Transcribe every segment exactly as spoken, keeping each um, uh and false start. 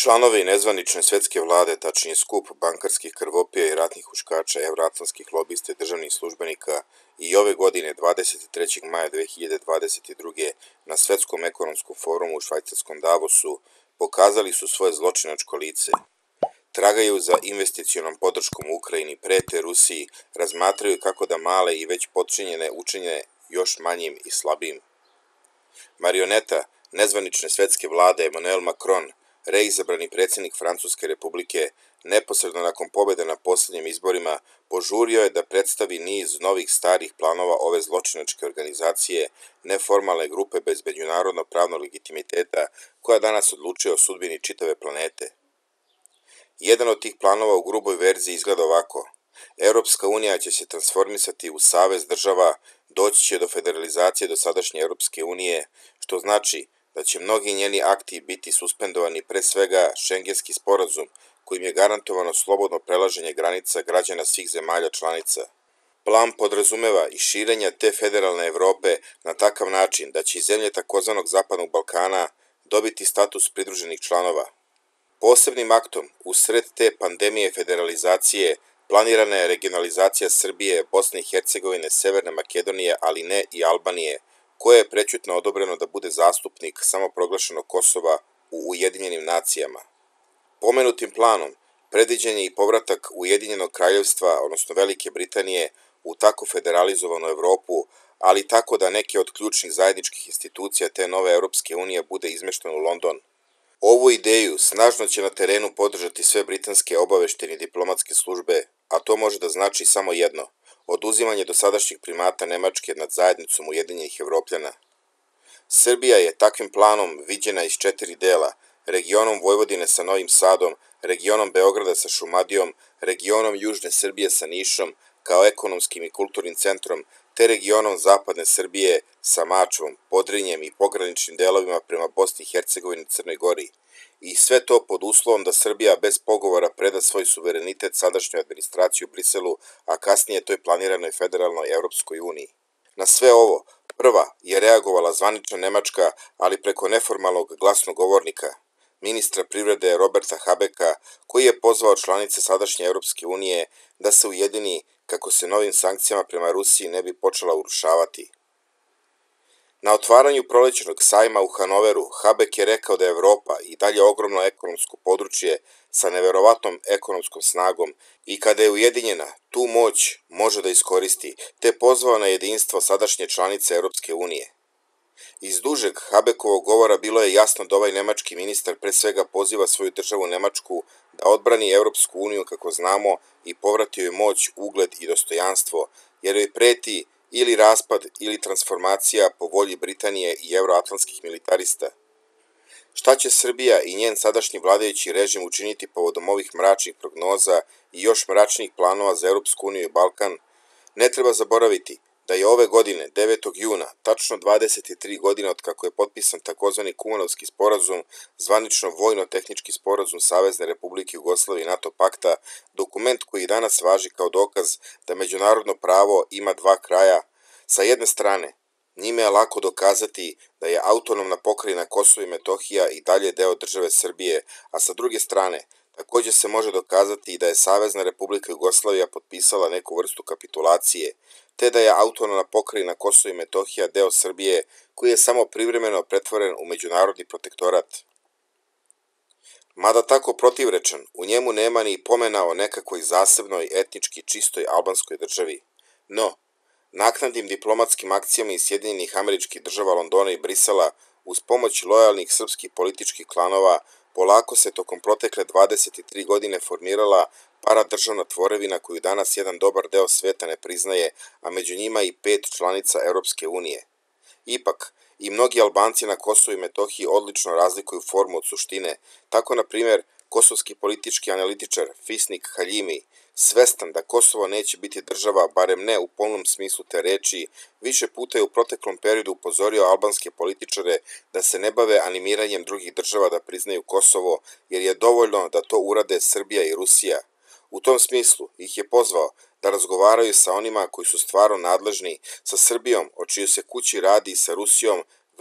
Članovi nezvanične svetske vlade, tačnije skup bankarskih krvopija i ratnih huškača, evroatlantskih lobista i državnih službenika i ove godine dvadeset trećeg maja dve hiljade dvadeset druge. na Svetskom ekonomskom forumu u švajcarskom Davosu pokazali su svoje zločinačko lice. Tragaju za investicionom podrškom Ukrajini, prete Rusiji, razmatraju kako da male i već potčinjene učine još manjim i slabijim. Marioneta nezvanične svetske vlade Emmanuel Macron, reizabrani predsjednik Francuske republike, neposredno nakon pobjede na posljednjim izborima, požurio je da predstavi niz novih starih planova ove zločinačke organizacije, neformalne grupe bez međunarodno pravnog legitimiteta, koja danas odlučuje o sudbini čitave planete. Jedan od tih planova u gruboj verziji izgleda ovako. Europska unija će se transformisati u savez država, doći će do federalizacije dosadašnje Europske unije, što znači da će mnogi njeni akti biti suspendovani, pre svega Šengenski sporazum, kojim je garantovano slobodno prelaženje granica građana svih zemalja članica. Plan podrazumeva i širenja te federalne Evrope na takav način da će i zemlje takozvanog Zapadnog Balkana dobiti status pridruženih članova. Posebnim aktom, usred te pandemije federalizacije, planirana je regionalizacija Srbije, Bosne i Hercegovine, Severne Makedonije, ali ne i Albanije, koje je prećutno odobreno da bude zastupnik samoproglašenog Kosova u Ujedinjenim nacijama. Pomenutim planom predviđen je i povratak Ujedinjenog kraljevstva, odnosno Velike Britanije, u tako federalizovanu Evropu, ali tako da neke od ključnih zajedničkih institucija te nove Europske unije bude izmešteno u London. Ovu ideju snažno će na terenu podržati sve britanske obaveštene diplomatske službe, a to može da znači samo jedno – oduzimanje dosadašnjih primata Nemačke nad zajednicom Ujedinjenih Evropljana. Srbija je takvim planom viđena iz četiri dela, regionom Vojvodine sa Novim Sadom, regionom Beograda sa Šumadijom, regionom Južne Srbije sa Nišom, kao ekonomskim i kulturnim centrom, te regionom Zapadne Srbije sa Mačvom, Podrinjem i pograničnim delovima prema Bosni i Hercegovini i Crnoj Gori. I sve to pod uslovom da Srbija bez pogovora preda svoj suverenitet sadašnjoj administraciji u Briselu, a kasnije toj planiranoj federalnoj Evropskoj uniji. Na sve ovo, prva je reagovala zvanična Nemačka, ali preko neformalnog glasnogovornika, ministra privrede Roberta Habecka, koji je pozvao članice sadašnje Evropske unije da se ujedini kako se novim sankcijama prema Rusiji ne bi počela urušavati. Na otvaranju prolećnog sajma u Hanoveru, Habeck je rekao da je Evropa i dalje ogromno ekonomsko područje sa neverovatnom ekonomskom snagom i kada je ujedinjena, tu moć može da iskoristi, te pozvao na jedinstvo sadašnje članice Europske unije. Iz dužeg Habeckovog govora bilo je jasno da ovaj nemački ministar pre svega poziva svoju državu Nemačku da odbrani Europsku uniju kako znamo i povrati joj moć, ugled i dostojanstvo, jer joj preti ili raspad ili transformacija po volji Britanije i evroatlantskih militarista. Šta će Srbija i njen sadašnji vladajući režim učiniti povodom ovih mračnih prognoza i još mračnijih planova za Europsku uniju i Balkan? Ne treba zaboraviti da je ove godine, devetog juna, tačno dvadeset tri godine od kako je potpisan takozvani Kumanovski sporazum, zvanično vojno-tehnički sporazum Savezne Republike Jugoslavije i NATO pakta, dokument koji danas važi kao dokaz da međunarodno pravo ima dva kraja. Sa jedne strane, njime je lako dokazati da je autonomna pokrajina Kosovo i Metohija i dalje deo države Srbije, a sa druge strane, također se može dokazati i da je Savezna Republika Jugoslavija potpisala neku vrstu kapitulacije, te da je autonomna pokrajina Kosovo i Metohija deo Srbije koji je samo privremeno pretvoren u međunarodni protektorat. Mada tako protivrečan, u njemu nema ni pomena o nekakvoj zasebnoj etnički čistoj albanskoj državi. No, naknadnim diplomatskim akcijama iz Sjedinjenih Američkih Država, Londona i Brisela, uz pomoć lojalnih srpskih političkih klanova, polako se tokom protekle dvadeset tri godine formirala paradržavna tvorevina koju danas jedan dobar deo sveta ne priznaje, a među njima i pet članica Europske unije. Ipak, i mnogi Albanci na Kosovu i Metohiji odlično razlikuju formu od suštine. Tako, na primjer, kosovski politički analitičar Fisnik Haljimi, svestan da Kosovo neće biti država, barem ne u polnom smislu te reči, više puta je u proteklom periodu upozorio albanske političare da se ne bave animiranjem drugih država da priznaju Kosovo, jer je dovoljno da to urade Srbija i Rusija. U tom smislu ih je pozvao da razgovaraju sa onima koji su stvarno nadležni, sa Srbijom, o čijoj se kući radi, i sa Rusijom,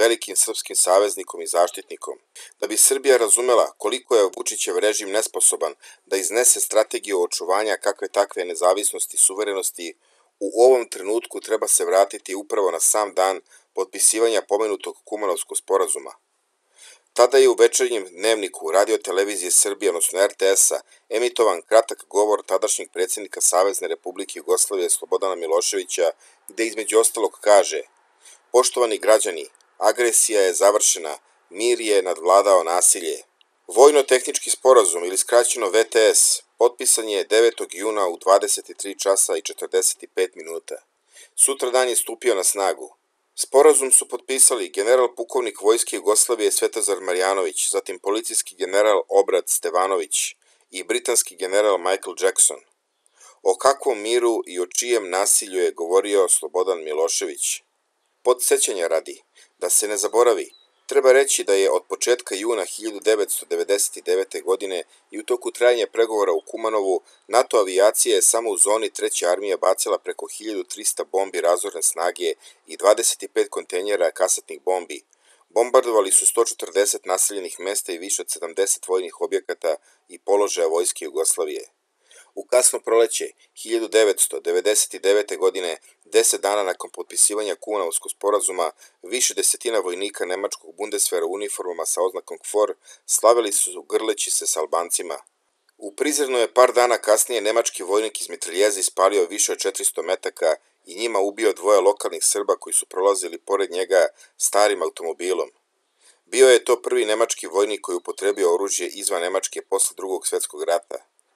velikim srpskim saveznikom i zaštitnikom. Da bi Srbija razumela koliko je Vučićev režim nesposoban da iznese strategiju očuvanja kakve takve nezavisnosti i suverenosti, u ovom trenutku treba se vratiti upravo na sam dan potpisivanja pomenutog Kumanovskog sporazuma. Tada je u večernjem dnevniku Radio televizije Srbije, odnosno er te es-a, emitovan kratak govor tadašnjeg predsjednika Savezne Republike Jugoslavije Slobodana Miloševića, gde između ostalog kaže: "Poštovani građani, agresija je završena, mir je nadvladao nasilje." Vojno-tehnički sporazum, ili skraćeno ve te es, potpisan je devetog juna u dvadeset tri časa i četrdeset pet minuta. Sutradan je stupio na snagu. Sporazum su potpisali general pukovnik Vojske Jugoslavije Svetozar Marjanović, zatim policijski general Obrad Stevanović i britanski general Michael Jackson. O kakvom miru i o čijem nasilju je govorio Slobodan Milošević? Podsećanja radi, da se ne zaboravi, treba reći da je od početka juna hiljadu devetsto devedeset devete. godine i u toku trajanja pregovora u Kumanovu NATO avijacija je samo u zoni treće armije bacila preko hiljadu trista bombi razorne snage i dvadeset pet kontejnera kasetnih bombi. Bombardovali su sto četrdeset naseljenih mesta i više od sedamdeset vojnih objekata i položaja Vojske Jugoslavije. U kasno proleće hiljadu devetsto devedeset devete. godine, deset dana nakon potpisivanja Kumanovskog sporazuma, više desetina vojnika nemačkog Bundeswehra u uniformama sa oznakom K F O R slavili su grleći se s Albancima. U Prizrenu je par dana kasnije nemački vojnik iz mitraljeza ispalio više od četiristo metaka i njima ubio dvoje lokalnih Srba koji su prolazili pored njega starim automobilom. Bio je to prvi nemački vojnik koji upotrebio oružje izvan Nemačke posle drugog svjetskog rata.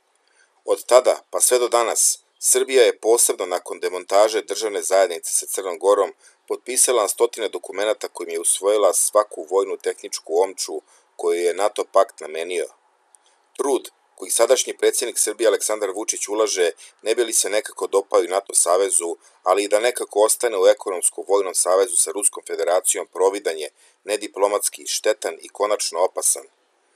Od tada, pa sve do danas, Srbija je posebno nakon demontaže državne zajednice sa Crnom Gorom potpisala na stotine dokumenata kojim je usvojila svaku vojnu tehničku omču koju je NATO pakt namenio. Trud koji sadašnji predsjednik Srbije Aleksandar Vučić ulaže ne bi li se nekako dopao i NATO savezu, ali i da nekako ostane u ekonomsko-vojnom savezu sa Ruskom federacijom providan je, nediplomatski, štetan i konačno opasan.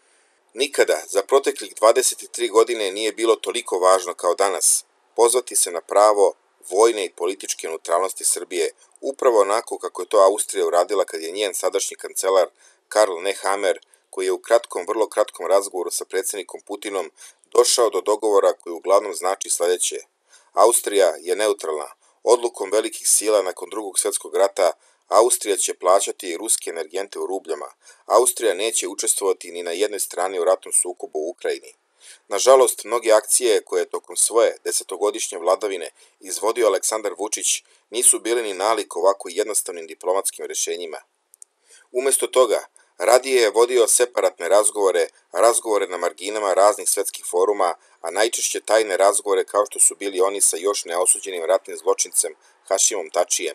Nikada za proteklih dvadeset tri godine nije bilo toliko važno kao danas pozvati se na pravo vojne i političke neutralnosti Srbije, upravo onako kako je to Austrija uradila kad je njen sadašnji kancelar Karl Nehammer, koji je u kratkom, vrlo kratkom razgovoru sa predsjednikom Putinom došao do dogovora koji uglavnom znači sljedeće: Austrija je neutralna. Odlukom velikih sila nakon drugog svjetskog rata Austrija će plaćati ruske energente u rubljama. Austrija neće učestvovati ni na jednoj strani u ratnom sukobu u Ukrajini. Nažalost, mnoge akcije koje je tokom svoje desetogodišnje vladavine izvodio Aleksandar Vučić nisu bile ni nalik ovako jednostavnim diplomatskim rješenjima. Umjesto toga, radije je vodio separatne razgovore, razgovore na marginama raznih svetskih foruma, a najčešće tajne razgovore kao što su bili oni sa još neosuđenim ratnim zločincem Hašimom Tačijem.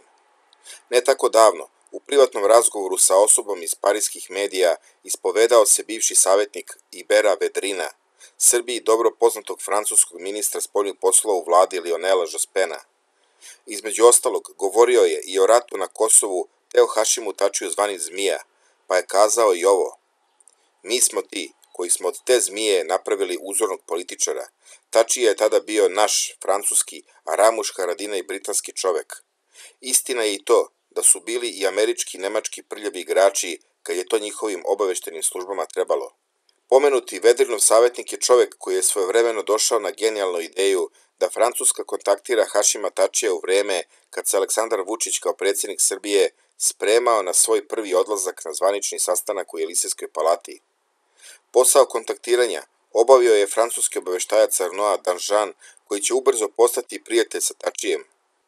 Ne tako davno, u privatnom razgovoru sa osobom iz parijskih medija ispovedao se bivši savjetnik Ibera Vedrina, Srbiji dobro poznatog francuskog ministra spoljnih poslova u vladi Lionela Jospena. Između ostalog, govorio je i o ratu na Kosovu te o Hašimu Tačiju zvani Zmija, pa je kazao i ovo: "Mi smo ti koji smo od te zmije napravili uzornog političara. Tačija je tada bio naš, francuski, a Ramuš Haradinaj britanski čovek. Istina je i to da su bili i američki i nemački prljavi igrači kad je to njihovim obaveštenim službama trebalo." Pomenuti Vedrinov savjetnik je čovek koji je svojevremeno došao na genijalnu ideju da Francuska kontaktira Hašima Tačija u vreme kad se Aleksandar Vučić kao predsjednik Srbije spremao na svoj prvi odlazak na zvanični sastanak u Jelisejskoj palati. Posao kontaktiranja obavio je francuski obaveštajac Arnaud Danjean, koji će ubrzo postati prijatelj sa Tačijem.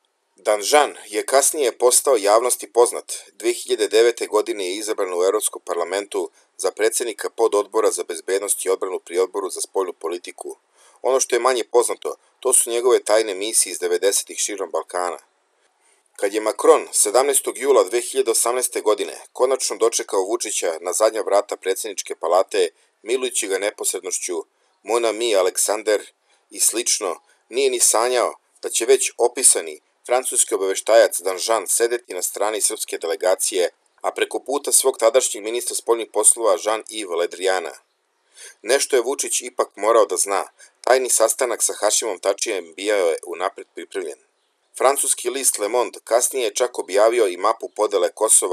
Danjean je kasnije postao javnosti poznat. dve hiljade devete. godine je izabran u Europskom parlamentu za predsjednika pododbora za bezbednost i odbranu pri odboru za spoljnu politiku. Ono što je manje poznato, to su njegove tajne misije iz devedesetih širom Balkana. Kad je Macron sedamnaestog jula dve hiljade osamnaeste. godine konačno dočekao Vučića na zadnja vrata predsjedničke palate, milujući ga neposrednošću "Mon ami Aleksander" i slično, nije ni sanjao da će već opisani francuski obaveštajac Danjean sedeti na strani srpske delegacije, a preko puta svog tadašnjeg ministra spoljnih poslova Jean-Yves Le Driana. Nešto je Vučić ipak morao da zna. Tajni sastanak sa Hašimom Tačijem bio je unapred pripremljen. Francuski list Le Monde kasnije je čak objavio i mapu podele Kosova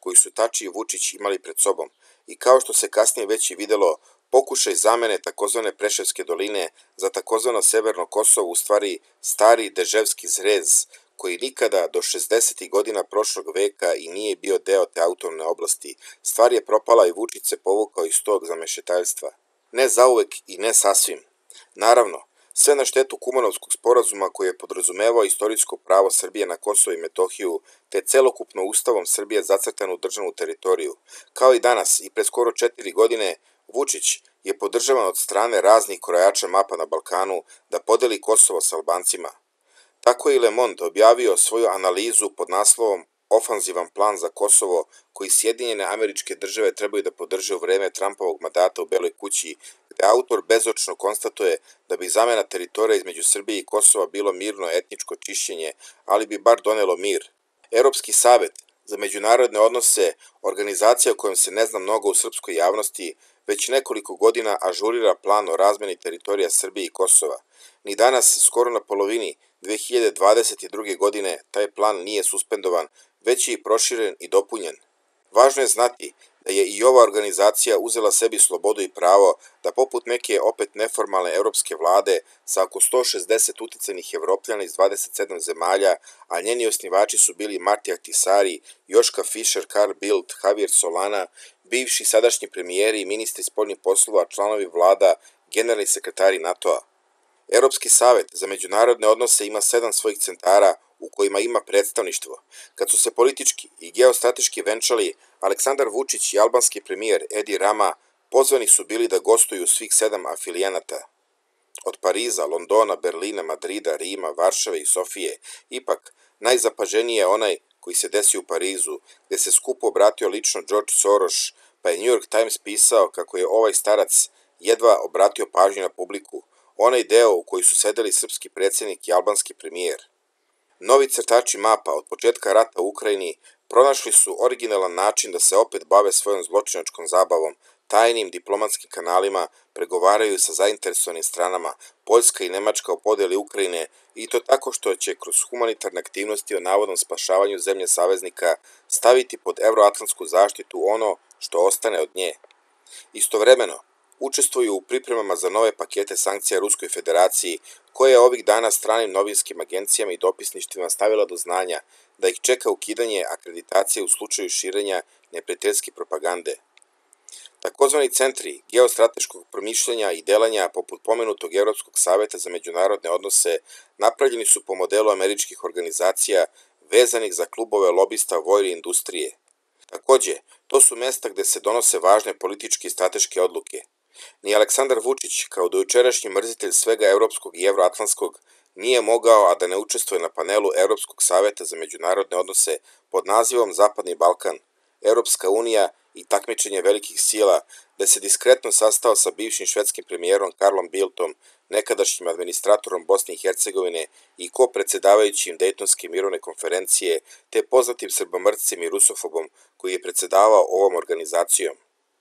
koju su Tači i Vučić imali pred sobom i kao što se kasnije već i videlo, pokušaj zamene takozvane Preševske doline za takozvano Severno Kosovo u stvari stari deževski zrez koji nikada do šezdesetih godina prošlog veka i nije bio deo te autonomne oblasti. Stvar je propala i Vučić se povukao iz tog zamešetaljstva. Ne zauvek i ne sasvim. Naravno, sve na štetu Kumanovskog sporazuma koji je podrazumevao istorijsko pravo Srbije na Kosovo i Metohiju, te celokupno ustavom Srbije zacrtanu državnu teritoriju. Kao i danas i pre skoro četiri godine, Vučić je podržavan od strane raznih krojača mapa na Balkanu da podeli Kosovo sa Albancima. Tako je i Le Monde objavio svoju analizu pod naslovom Ofanzivan plan za Kosovo koji Sjedinjene Američke Države trebaju da podrže u vreme Trumpovog mandata u Beloj kući, gde autor bezočno konstatuje da bi zamena teritorija između Srbije i Kosova bilo mirno etničko čišćenje, ali bi bar donelo mir. Europski savet za međunarodne odnose, organizacija o kojom se ne zna mnogo u srpskoj javnosti, već nekoliko godina ažurira plan o razmeni teritorija Srbije i Kosova. Ni danas, skoro na polovini dve hiljade dvadeset druge. godine, taj plan nije suspendovan, već je i proširen i dopunjen. Važno je znati da je i ova organizacija uzela sebi slobodu i pravo da poput neke opet neformalne europske vlade sa oko sto šezdeset uticajnih Evropljana iz dvadeset sedam zemalja, a njeni osnivači su bili Marti Ahtisaari, Joška Fischer, Carl Bildt, Javier Solana, bivši sadašnji premijeri i ministri spoljnih poslova, članovi vlada, generalni sekretari NATO-a. Europski savet za međunarodne odnose ima sedam svojih centara u kojima ima predstavništvo. Kad su se politički i geostrateški venčali, Aleksandar Vučić i albanski premijer Edi Rama pozvani su bili da gostuju svih sedam afilijenata. Od Pariza, Londona, Berlina, Madrida, Rima, Varšave i Sofije, ipak najzapaženiji je onaj koji se desio u Parizu, gde se skupo obratio lično George Soros, pa je New York Times pisao kako je ovaj starac jedva obratio pažnju na publiku, onaj deo u koji su sedeli srpski predsjednik i albanski premijer. Novi crtači mapa od početka rata u Ukrajini pronašli su originalan način da se opet bave svojom zločinačkom zabavom, tajnim diplomatskim kanalima, pregovaraju sa zainteresovanim stranama, Poljska i Nemačka o podeli Ukrajine i to tako što će kroz humanitarne aktivnosti o navodnom spašavanju zemlje saveznika staviti pod evroatlantsku zaštitu ono što ostane od nje. Istovremeno, učestvuju u pripremama za nove pakete sankcija Ruskoj federaciji, koje je ovih dana stranim novinskim agencijama i dopisništvima stavila do znanja da ih čeka ukidanje akreditacije u slučaju širenja neprijateljske propagande. Takozvani centri geostrateškog promišljanja i delanja poput pomenutog Evropskog saveta za međunarodne odnose napravljeni su po modelu američkih organizacija vezanih za klubove lobista vojne industrije. Takođe, to su mesta gde se donose važne političke i strateške odluke. Ni Aleksandar Vučić, kao dojučerašnji mrzitelj svega evropskog i evroatlantskog, nije mogao a da ne učestvuje na panelu Evropskog saveta za međunarodne odnose pod nazivom Zapadni Balkan, Evropska unija i takmičenje velikih sila, gde se diskretno sastao sa bivšim švedskim premijerom Karlom Bildtom, nekadašnjim administratorom Bosne i Hercegovine i ko-predsedavajućim Dejtonske mirovne konferencije, te poznatim srbomrscem i rusofobom koji je predsedavao ovom organizacijom.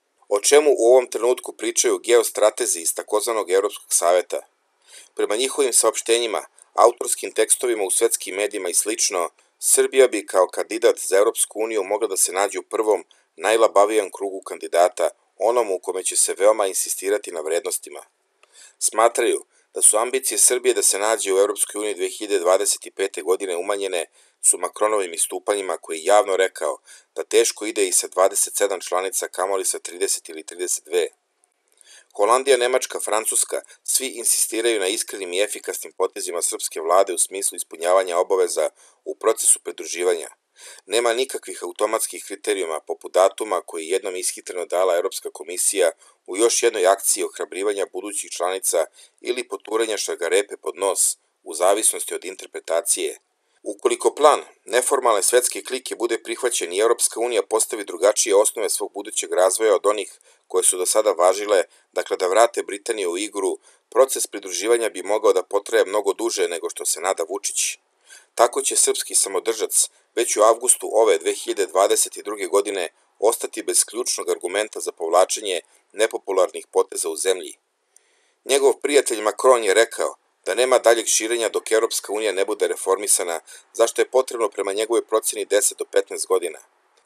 O čemu u ovom trenutku pričaju geostratezi iz takozvanog Evropskog saveta? Prema njihovim saopštenjima, autorskim tekstovima u svetskim medijima i slično, Srbija bi kao kandidat za Evropsku uniju mogla da se nađe u prvom, najlabavijem krugu kandidata, onom u kome će se veoma insistirati na vrednostima. Smatraju da su ambicije Srbije da se nađe u Evropskoj uniji dve hiljade dvadeset pete. godine umanjene su Makronovim istupanjima koji je javno rekao da teško ide i sa dvadeset sedam članica, kamoli sa trideset ili trideset dve. Holandija, Nemačka, Francuska, svi insistiraju na iskrenim i efikasnim potezima srpske vlade u smislu ispunjavanja obaveza u procesu pridruživanja. Nema nikakvih automatskih kriterijuma poput datuma koji jednom ishitreno dala Evropska komisija u još jednoj akciji ohrabrivanja budućih članica ili poturanja šargarepe pod nos, u zavisnosti od interpretacije. Ukoliko plan neformalne svetske klike bude prihvaćen i Evropska unija postavi drugačije osnove svog budućeg razvoja od onih koje su do sada važile, dakle da vrate Britaniju u igru, proces pridruživanja bi mogao da potraje mnogo duže nego što se nada Vučić. Tako će srpski samodržac već u avgustu ove dve hiljade dvadeset druge. godine ostati bez ključnog argumenta za povlačenje nepopularnih poteza u zemlji. Njegov prijatelj Macron je rekao da nema daljeg širenja dok Evropska unija ne bude reformisana, zašto je potrebno prema njegovoj proceni deset do petnaest godina.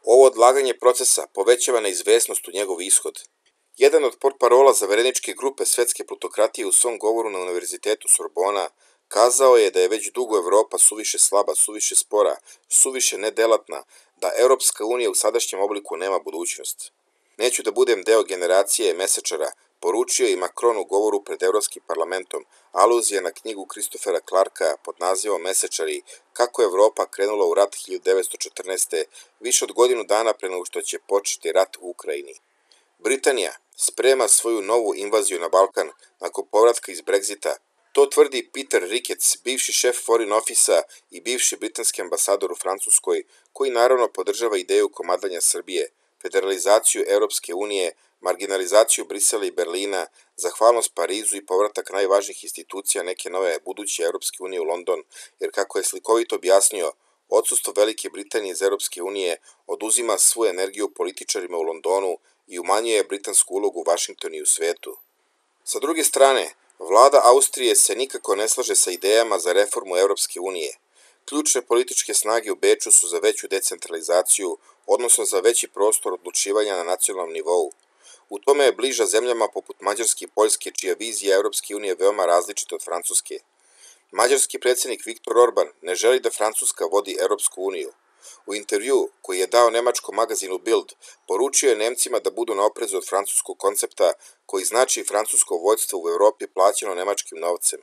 Ovo odlaganje procesa povećava neizvesnost u njegov ishod. Jedan od portparola zavereničke grupe svetske plutokratije u svom govoru na Univerzitetu Sorbona kazao je da je već dugo Evropa suviše slaba, suviše spora, suviše nedelatna, da Europska unija u sadašnjem obliku nema budućnost. Neću da budem deo generacije mesečara, poručio i Macron u govoru pred Evropskim parlamentom, aluzija na knjigu Christophera Clarka pod nazivom Mesečari, kako je Evropa krenula u rat hiljadu devetsto četrnaeste. više od godinu dana pre nego što će početi rat u Ukrajini. Britanija sprema svoju novu invaziju na Balkan nakon povratka iz Brexita. To tvrdi Peter Ricketts, bivši šef Foreign Office-a i bivši britanski ambasador u Francuskoj, koji naravno podržava ideju komadanja Srbije, federalizaciju Europske unije, marginalizaciju Brisela i Berlina, zahvalnost Parizu i povratak najvažnijih institucija neke nove buduće Europske unije u London, jer kako je slikovito objasnio, odsustvo Velike Britanije iz Europske unije oduzima svu energiju političarima u Londonu i umanjuje britansku ulogu u Vašingtonu i u svetu. Sa druge strane, vlada Austrije se nikako ne slaže sa idejama za reformu Europske unije. Ključne političke snage u Beču su za veću decentralizaciju, odnosno za veći prostor odlučivanja na nacionalnom nivou. U tome je bliža zemljama poput Mađarske i Poljske, čija vizija Europske unije veoma različita od Francuske. Mađarski predsjednik Viktor Orban ne želi da Francuska vodi Europsku uniju. U intervju koji je dao nemačkom magazinu Bild, poručio je Nemcima da budu na oprezu od francuskog koncepta koji znači francusko vođstvo u Evropi plaćeno nemačkim novcem.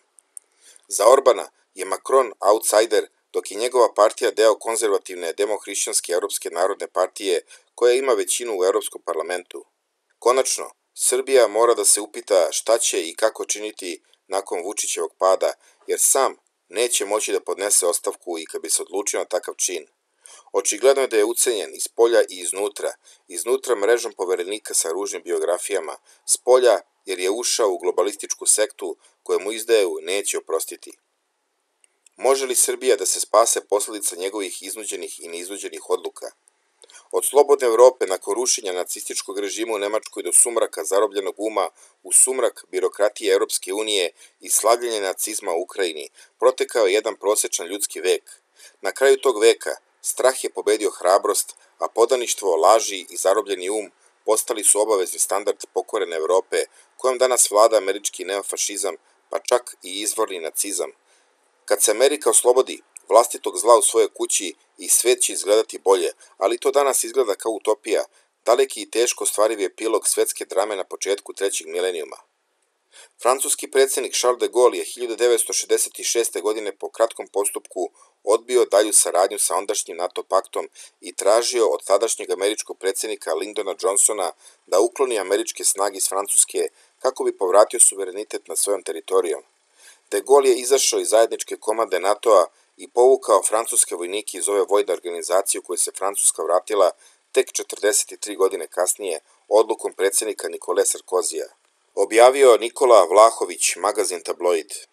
Za Orbana je Macron outsider, dok je njegova partija deo konzervativne demohrišćanske Europske narodne partije koja ima većinu u Europskom parlamentu. Konačno, Srbija mora da se upita šta će i kako činiti nakon Vučićevog pada, jer sam neće moći da podnese ostavku i kad bi se odlučio na takav čin. Očigledno je da je ucenjen iz polja i iznutra, iznutra mrežom poverenika sa ružnim biografijama, s polja jer je ušao u globalističku sektu koju mu izdaju neće oprostiti. Može li Srbija da se spase posljedica njegovih iznuđenih i neiznuđenih odluka? Od slobodne Evrope nakon rušenja nacističkog režima u Nemačkoj do sumraka zarobljenog uma u sumrak birokratije Europske unije i slavljenja nacizma u Ukrajini protekao je jedan prosečan ljudski vek. Na kraju tog veka strah je pobedio hrabrost, a podaništvo, laži i zarobljeni um postali su obavezni standard pokorene Evrope, kojom danas vlada američki neofašizam, pa čak i izvorni nacizam. Kad se Amerika oslobodi vlastitog zla u svojoj kući i svet će izgledati bolje, ali to danas izgleda kao utopija, daleki i teško ostvariv epilog svetske drame na početku trećeg milenijuma. Francuski predsjednik Charles de Gaulle je hiljadu devetsto šezdeset šeste. godine po kratkom postupku odbio dalju saradnju sa ondašnjim NATO paktom i tražio od tadašnjeg američkog predsjednika Lyndona Johnsona da ukloni američke snage iz Francuske kako bi povratio suverenitet nad svojom teritorijom. De Gaulle je izašao iz zajedničke komande NATO-a i povukao francuske vojnike iz ove vojne organizacije u kojoj se Francuska vratila tek četrdeset tri godine kasnije odlukom predsjednika Nikole Sarkozija. Objavio Nikola Vlahović, magazin Tabloid.